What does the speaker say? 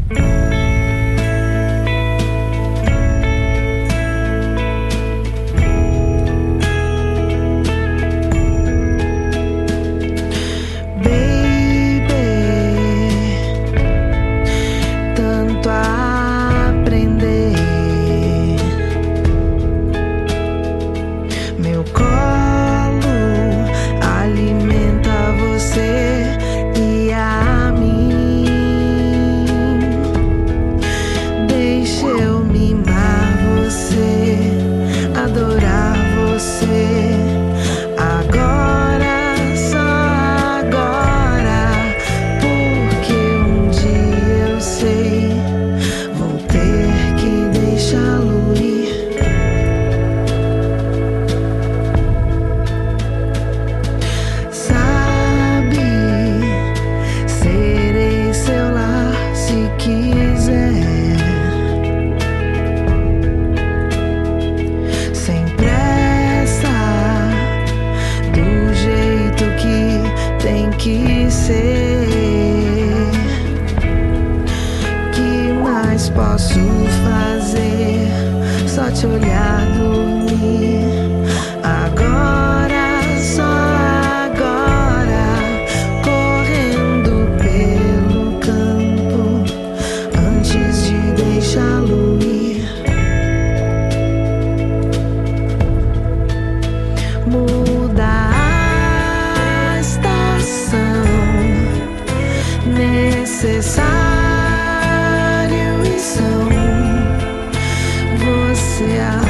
Meu colo alimenta você e a mim. Deixa eu mimar você, adorar você. Agora, só agora, porque um dia eu sei, vou ter que deixá-lo ir. Tem que ser. Que mais posso fazer? Só te olhar dormir. Agora, só agora, correndo pelo campo antes de deixá-lo ir. Mudar necessário e são você.